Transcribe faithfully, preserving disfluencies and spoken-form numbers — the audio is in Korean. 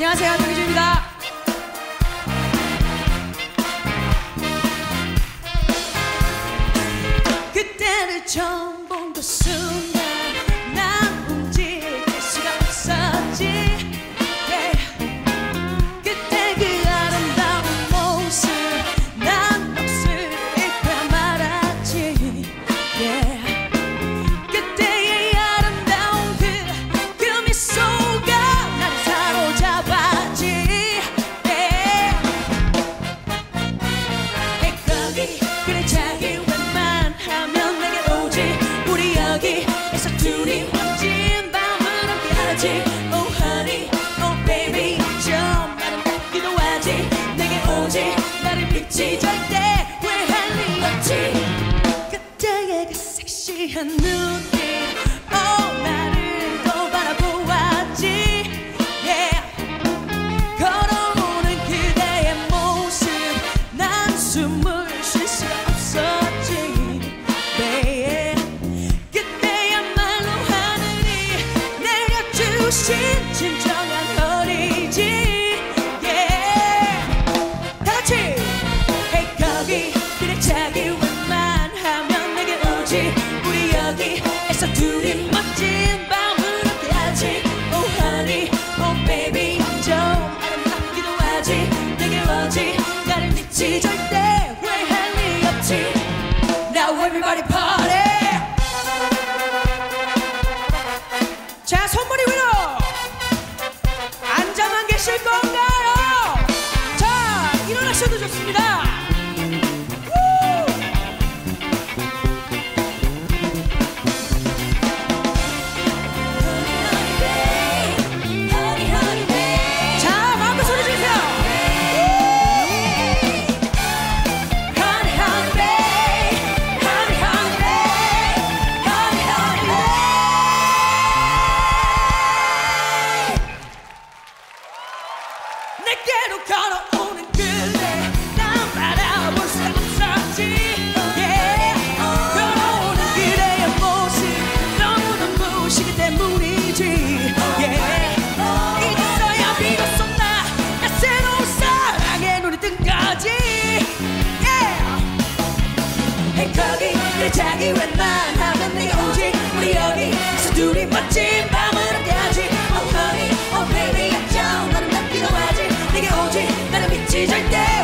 안녕하세요, 정희주입니다. 그때를 처음 본 그 순간 난 움직일 수가 없었지. yeah. 그때 그 아름다운 모습 난 넋을 잃고 말았지. yeah. 그때의 아름다운 그, 그 미소가 나를 사로잡았지. yeah. Hey, 거기 그래 자기 웬만하면 내게 오지. 우리 여기에서 둘이 멋진 밤을 함께하지. Oh honey, oh baby, 좀 아름답기도 하지. 내게 오지, 나를 믿지, 절대 후회할 리 없지. 그때의 그 섹시한 눈빛, oh 나를 또 바라보았지. yeah. 걸어오는 그대의 모습 난 숨을 쉴 수가 없었지. babe. 그때야말로 하늘이 내려주신 진정한 허리지. yeah. 다같이 hey 거기 그래 자기 웬만하면 내게 오지. 우리 여기에서 둘이 멋진 밤을 함께하지. Oh honey, oh baby, 좀 아름답기도 하지. 내게 오지, 나를 믿지, 절대 후회할 리 없지. Now everybody party. 자, 손머리 위로 앉아만 계실 건가요? 자, 일어나셔도 좋습니다. 우! 자, 마음껏 소리 지르세요. Honey, honey, babe. Honey, honey, babe. Honey, honey, babe. 내게로 걸어오는 그대 난 바라볼 수 없었지. yeah. 걸어오는 그대의 모습 너무 눈부시기 때문이지. yeah. 이제서야 비로소 나, 나 새로운 사랑에 눈이 뜬 거지. yeah. hey, 거기 그래 자기 웬만하면 내가 오지. 우리 여기서 둘이 멋진 밤을 함께하지. Oh honey, oh baby, 좀 아름답기도 하지. 내게 오지, 나를 믿지, 절대